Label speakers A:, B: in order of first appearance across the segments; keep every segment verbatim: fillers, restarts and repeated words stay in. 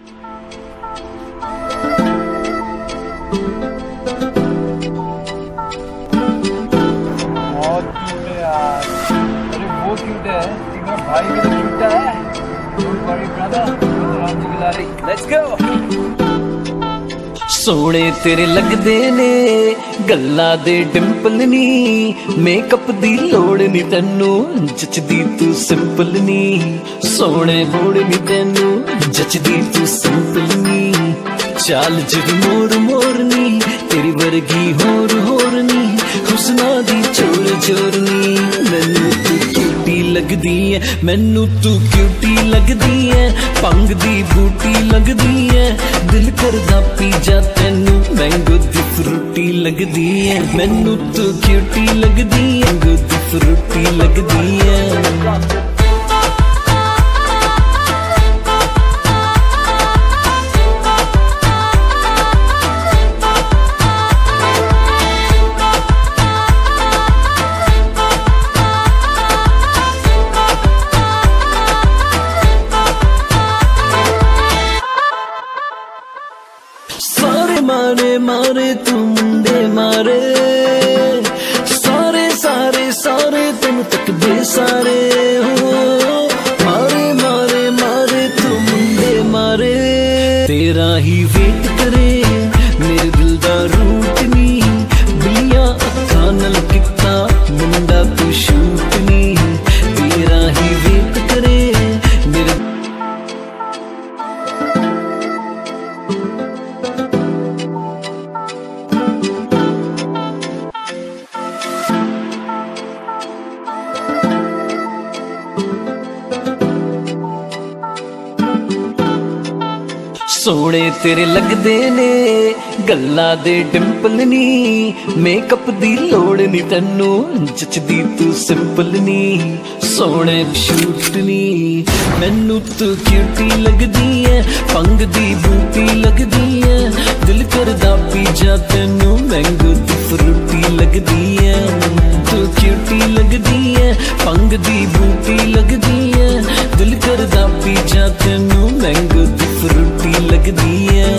A: बहुत क्यूट है यार। अरे वो क्यूट है कि मेरा भाई भी तो क्यूट है। Don't worry brother, Ram ji की लारी। Let's go।
B: सोने तेरे लगदे ने गल्ला दे डिंपल नी, मेकअप दी लोड़ नी तैनू, जचदी तू सिंपल नी। सोने लोड़ नी तैनू, जचदी तू सिंपल नी। चाल जरी मोर मोरनी, तेरी वर्गी होर होरनी, हुस्ना दी चोर चोरनी। मैनू तू क्यूटी लगदी है, मैनू तू क्यूटी लगदी है, भंग दी बूटी लगदी है। दिल करदा पी जा तैनू, मैंगो दी फ्रूटी लगदी है। मैनू तू क्यूटी लगदी है, मैंगो दी फ्रूटी लगदी है। सारे मारे मारे तू मुंडे मारे, सारे सारे सारे तेन तकदे सारे हो। मारे मारे मारे तू मुंडे मारे, तेरा ही वेट करे मेरे दिल दा रूट नी। बिलिया अखा नल किता मुंडा तू शूट नी, तेरा ही वेट करे मेरे। सोने तेरे लगदे ने गल्ला दे डिंपल नी, मेकअप दी लोड़ नी तैनू, जचदी तू सिंपल नी। सोने शूट नी, मैनू तू क्यूटी लगदी है, भंग दी बूटी लगदी है। दिल करदा पी जा तैनू, मैंगो दी फ्रूटी लगदी है। तू क्यूटी लगदी है, भंग दी बूटी लगदी है। दिल करदा पी जा तैनू, मैंगो दी फ्रूटी लगदी है।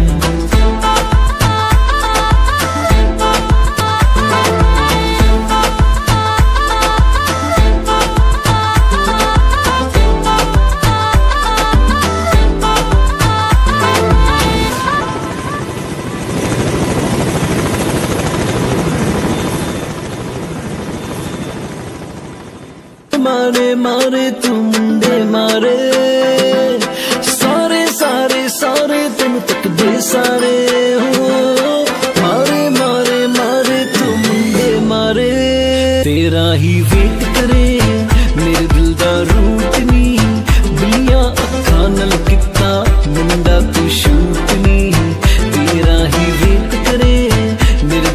B: मारे मारे तू मुंडे मारे, सारे सारे सारे तेन तकदे सारे हो। मारे मारे मारे तू मुंडे मारे, तेरा ही वेट करे मेरे दिल दा रूट नी। बिलिया अखा नल किता मुंडा तू शूट नी, तेरा ही वेट करे मेरे।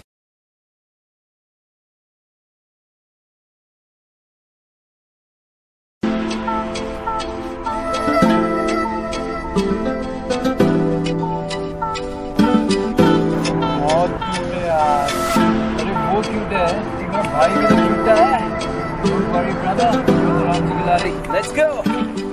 A: बहुत क्यूट है यार। अरे वो क्यूट है कि मेरा भाई भी तो क्यूट है। Don't worry brother, Ram ji की लारी। Let's go।